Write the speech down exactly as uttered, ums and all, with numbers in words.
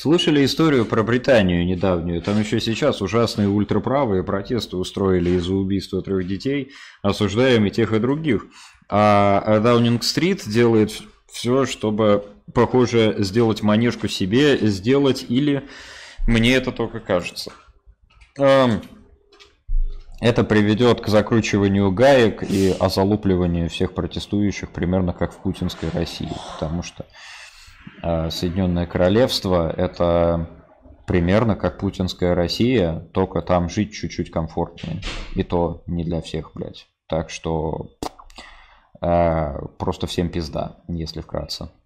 Слышали историю про Британию недавнюю? Там еще сейчас ужасные ультраправые протесты устроили из-за убийства трех детей, осуждаем и тех, и других. А Даунинг-стрит делает все, чтобы, похоже, сделать манежку себе, сделать, или мне это только кажется. Это приведет к закручиванию гаек и озалупливанию всех протестующих, примерно как в путинской России, потому что Соединенное Королевство – это примерно как путинская Россия, только там жить чуть-чуть комфортнее. И то не для всех, блядь. Так что э, просто всем пизда, если вкратце.